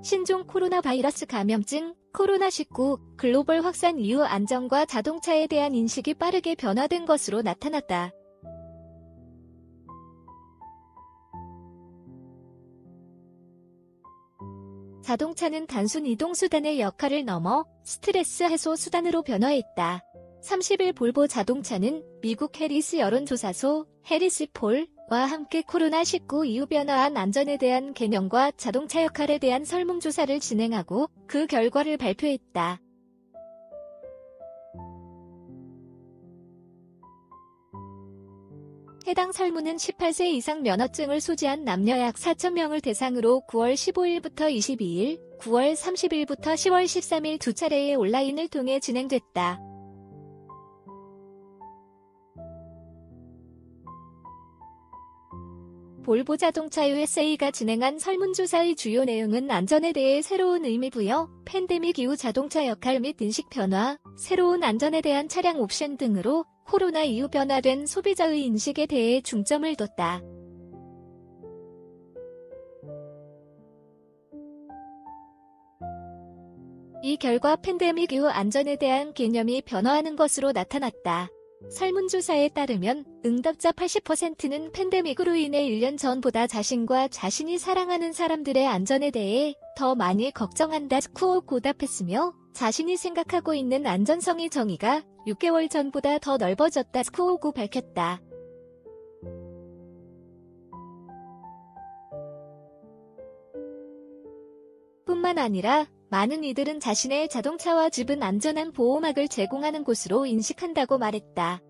신종 코로나 바이러스 감염증 코로나19 글로벌 확산 이후 안전과 자동차에 대한 인식이 빠르게 변화된 것으로 나타났다. 자동차는 단순 이동수단의 역할을 넘어 스트레스 해소 수단으로 변화했다. 30일 볼보 자동차는 미국 해리스 여론조사소 해리스 폴과 함께 코로나19 이후 변화한 안전에 대한 개념과 자동차 역할에 대한 설문조사를 진행하고 그 결과를 발표했다. 해당 설문은 18세 이상 면허증을 소지한 남녀 약 4,000명을 대상으로 9월 15일부터 22일, 9월 30일부터 10월 13일 두 차례의 온라인을 통해 진행됐다. 볼보 자동차 USA가 진행한 설문조사의 주요 내용은 안전에 대해 새로운 의미 부여, 팬데믹 이후 자동차 역할 및 인식 변화, 새로운 안전에 대한 차량 옵션 등으로 코로나 이후 변화된 소비자의 인식에 대해 중점을 뒀다. 이 결과 팬데믹 이후 안전에 대한 개념이 변화하는 것으로 나타났다. 설문조사에 따르면 응답자 80%는 팬데믹으로 인해 1년 전보다 자신과 자신이 사랑하는 사람들의 안전에 대해 더 많이 걱정한다고 고답했으며 자신이 생각하고 있는 안전성의 정의가 6개월 전보다 더 넓어졌다고 밝혔다. 뿐만 아니라 많은 이들은 자신의 자동차와 집은 안전한 보호막을 제공하는 곳으로 인식한다고 말했다.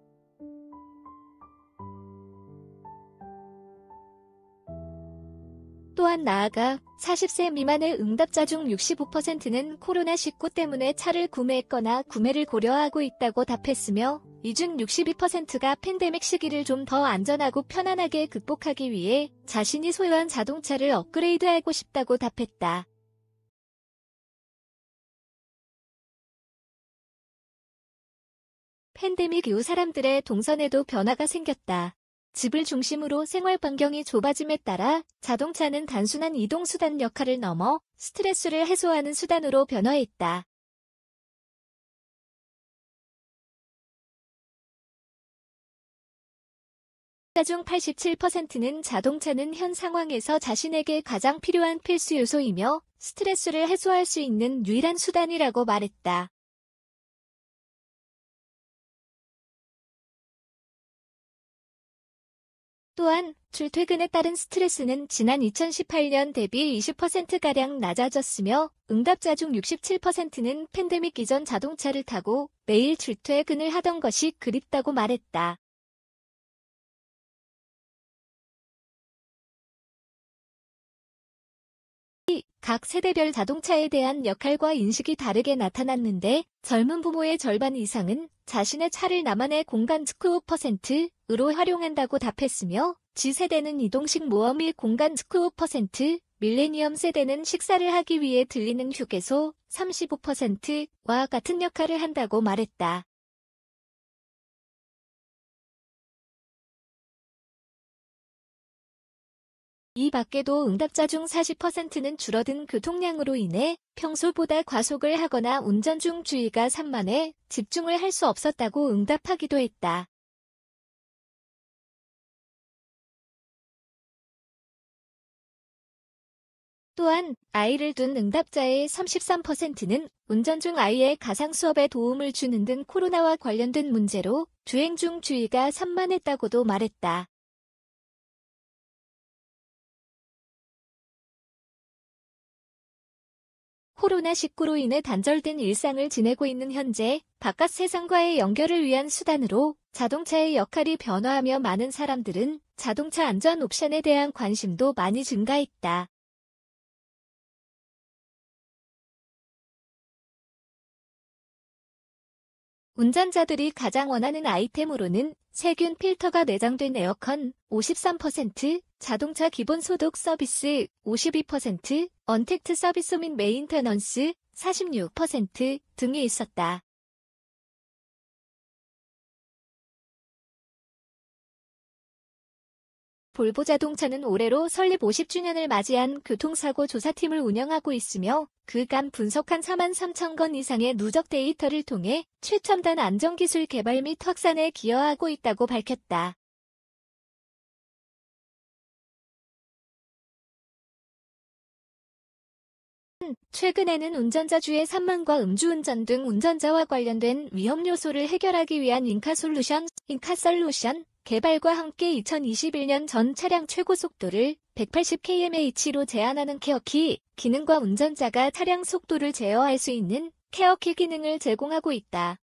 또한 나아가 40세 미만의 응답자 중 65%는 코로나19 때문에 차를 구매했거나 구매를 고려하고 있다고 답했으며 이 중 62%가 팬데믹 시기를 좀 더 안전하고 편안하게 극복하기 위해 자신이 소유한 자동차를 업그레이드하고 싶다고 답했다. 팬데믹 이후 사람들의 동선에도 변화가 생겼다. 집을 중심으로 생활 반경이 좁아짐에 따라 자동차는 단순한 이동수단 역할을 넘어 스트레스를 해소하는 수단으로 변화했다. 중 87%는 자동차는 현 상황에서 자신에게 가장 필요한 필수 요소이며 스트레스를 해소할 수 있는 유일한 수단이라고 말했다. 또한 출퇴근에 따른 스트레스는 지난 2018년 대비 20%가량 낮아졌으며 응답자 중 67%는 팬데믹 이전 자동차를 타고 매일 출퇴근을 하던 것이 그립다고 말했다. 각 세대별 자동차에 대한 역할과 인식이 다르게 나타났는데 젊은 부모의 절반 이상은 자신의 차를 나만의 공간 19%으로 활용한다고 답했으며 G세대는 이동식 모험의 공간 19%, 밀레니엄 세대는 식사를 하기 위해 들리는 휴게소 35%와 같은 역할을 한다고 말했다. 이 밖에도 응답자 중 40%는 줄어든 교통량으로 인해 평소보다 과속을 하거나 운전 중 주의가 산만해 집중을 할 수 없었다고 응답하기도 했다. 또한 아이를 둔 응답자의 33%는 운전 중 아이의 가상 수업에 도움을 주는 등 코로나와 관련된 문제로 주행 중 주의가 산만했다고도 말했다. 코로나19로 인해 단절된 일상을 지내고 있는 현재 바깥 세상과의 연결을 위한 수단으로 자동차의 역할이 변화하며 많은 사람들은 자동차 안전 옵션에 대한 관심도 많이 증가했다. 운전자들이 가장 원하는 아이템으로는 세균 필터가 내장된 에어컨 53%, 자동차 기본소독 서비스 52%, 언택트 서비스 및 메인테넌스 46% 등이 있었다. 볼보 자동차는 올해로 설립 50주년을 맞이한 교통사고 조사팀을 운영하고 있으며 그간 분석한 43,000건 이상의 누적 데이터를 통해 최첨단 안전기술 개발 및 확산에 기여하고 있다고 밝혔다. 최근에는 운전자주의 산만과 음주운전 등 운전자와 관련된 위험 요소를 해결하기 위한 인카솔루션 개발과 함께 2021년 전 차량 최고 속도를 180km/h로 제한하는 케어키 기능과 운전자가 차량 속도를 제어할 수 있는 케어키 기능을 제공하고 있다.